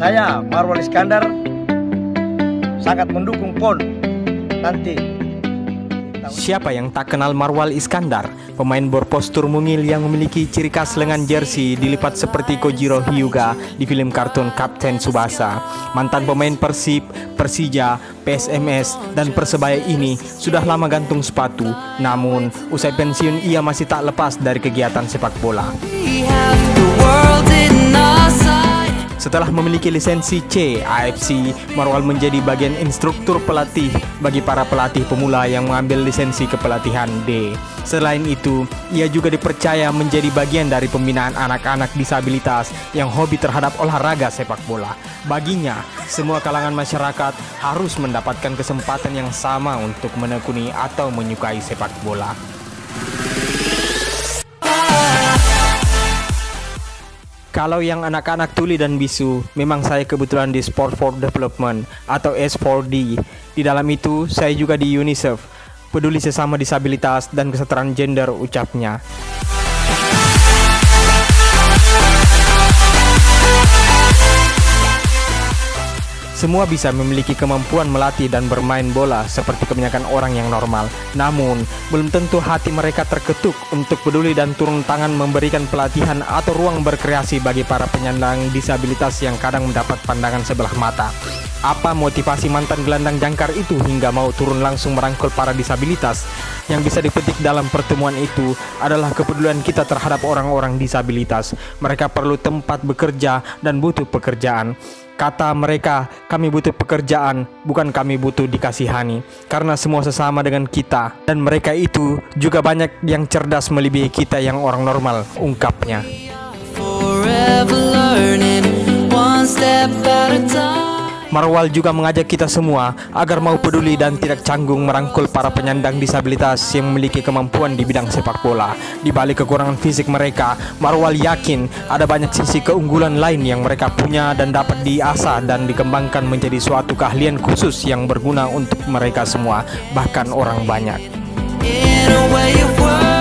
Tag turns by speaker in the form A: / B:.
A: Saya Marwal Iskandar sangat mendukung PON nanti.
B: Siapa yang tak kenal Marwal Iskandar, pemain berpostur mungil yang memiliki ciri khas lengan jersey dilipat seperti Kojiro Hyuga di film kartun Kapten Tsubasa. Mantan pemain Persib, Persija, PSMS, dan Persebaya ini sudah lama gantung sepatu. Namun, usai pensiun ia masih tak lepas dari kegiatan sepak bola. Setelah memiliki lisensi C AFC, Marwal menjadi bagian instruktur pelatih bagi para pelatih pemula yang mengambil lisensi kepelatihan D. Selain itu, ia juga dipercaya menjadi bagian dari pembinaan anak-anak disabilitas yang hobi terhadap olahraga sepak bola. Baginya, semua kalangan masyarakat harus mendapatkan kesempatan yang sama untuk menekuni atau menyukai sepak bola. Kalau yang anak-anak tuli dan bisu, memang saya kebetulan di Sport for Development atau S4D. Di dalam itu, saya juga di UNICEF, peduli sesama disabilitas dan kesetaraan gender ucapnya. Semua bisa memiliki kemampuan melatih dan bermain bola seperti kebanyakan orang yang normal. Namun, belum tentu hati mereka terketuk untuk peduli dan turun tangan memberikan pelatihan atau ruang berkreasi bagi para penyandang disabilitas yang kadang mendapat pandangan sebelah mata. Apa motivasi mantan gelandang jangkar itu hingga mau turun langsung merangkul para disabilitas? Yang bisa dipetik dalam pertemuan itu adalah kepedulian kita terhadap orang-orang disabilitas. Mereka perlu tempat bekerja dan butuh pekerjaan. Kata mereka, kami butuh pekerjaan, bukan kami butuh dikasihani. Karena semua sesama dengan kita. Dan mereka itu juga banyak yang cerdas melebihi kita yang orang normal, ungkapnya. Marwal juga mengajak kita semua agar mau peduli dan tidak canggung merangkul para penyandang disabilitas yang memiliki kemampuan di bidang sepak bola. Di balik kekurangan fisik mereka, Marwal yakin ada banyak sisi keunggulan lain yang mereka punya dan dapat diasah dan dikembangkan menjadi suatu keahlian khusus yang berguna untuk mereka semua, bahkan orang banyak.